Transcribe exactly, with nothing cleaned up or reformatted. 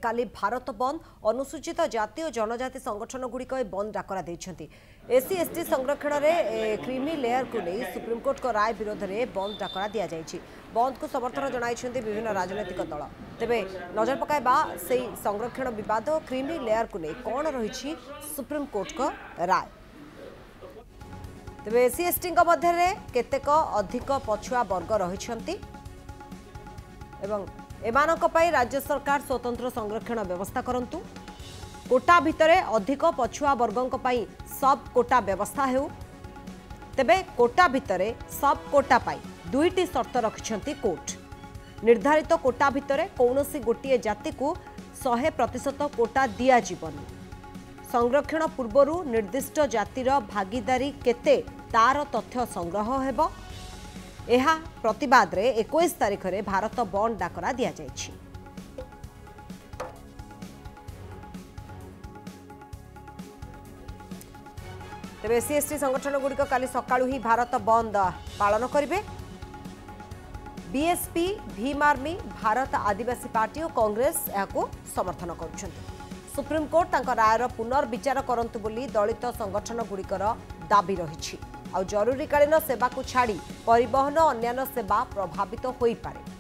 काली भारत बंद अनुसूचित जाति और जनजाति संगठन गुड़िक बंद डाकरा देते एससी एसटी संरक्षण में क्रीमी लेयर को नहीं सुप्रीमकोर्ट को राय विरोध में बंद डाकरा दि जाएगी। बंद को समर्थन जनाई विभिन्न राजनैतिक दल। तेबे नजर पकाइबा से संरक्षण विवाद क्रीमी लेयर को नहीं कौन रही सुप्रीमकोर्ट को राय। तेबे एससी एसटी मध्य केतेक अधिक पछुआ वर्ग रही एवं एमानक पई राज्य सरकार स्वतंत्र संरक्षण व्यवस्था करंतु। कोटा भितरे अधिक पछुआ वर्गों पई सब कोटा व्यवस्था हेउ। तेबे कोटा भितरे सब कोटा पाई दुईटी शर्त रखिछंती कोर्ट। निर्धारित तो कोटा भितरे कौनसी गोटिए जाति को सौ प्रतिशत कोटा दिया जीवनी। संरक्षण पूर्वरु निर्दिष्ट जातिर भागीदारी केते तार तथ्य संग्रह हेबो। एहा प्रतिवाद रे इक्कीस तारिख रे भारत बंद डाकरा दिया जायछि। तेबे एससी एसटी संगठन गुड़िक काली सकाळु ही भारत बंद पालन करिवे। BSP Bhim army Bharat Adivasi party और कांग्रेस याको समर्थन करुछन्ति। सुप्रीमकोर्ट तांका रायर पुनर्विचार करंतु बोली दलित संगठन गुड़िकर दाबी रहिछि। आ जरूरीकालीन सेवा को छाड़ी परिवहन अन्यान्य सेवा प्रभावित होई पारे।